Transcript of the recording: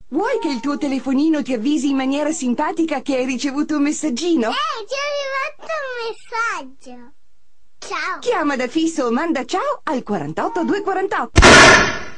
Vuoi che il tuo telefonino ti avvisi in maniera simpatica che hai ricevuto un messaggino? Ti è arrivato un messaggio. Ciao. Chiama da fisso o manda ciao al 48248.